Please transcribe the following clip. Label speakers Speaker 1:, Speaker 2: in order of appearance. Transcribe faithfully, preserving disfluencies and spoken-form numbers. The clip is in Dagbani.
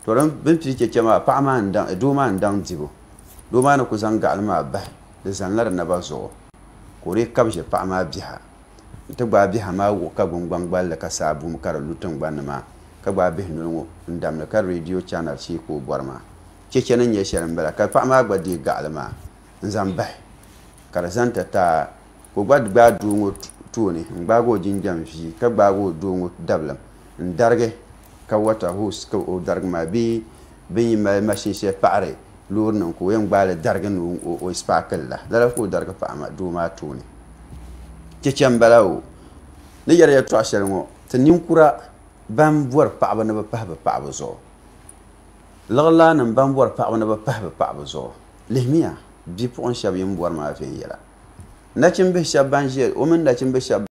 Speaker 1: to ran bin fi ke kema pa ma ndan do ma ndan dibo do ma na ku zan gal ma ba de zan lar na ba zo ko re kabje pa ma biha ta gba biha ma wo ka gongbang bal ka sabu mu kar lutun gban ma ka gba bi no ndam na ka radio channel ci ko borma ke kenan ya sharan bala ka pa ma gba di gal ma nzan ba kar zanta ta ko gba gba du ngo tuni gba go jinjam fi ka gba go du ngo dablam ndarge ka wata hus ka o darg ma bi bi ma machine se pare lor non ko yang bale darg no o sparkle la dala ko darg pa ma du ma tuni ke chambalaw ni yar ya to ashel ngo tanin kura bam bor pa ba na ba pa ba pa zo lagla nan bam bor pa ba na ba pa ba pa zo lehmiya bi pon shab yim bor ma fe yela na chimbe shaban je o men na chimbe shab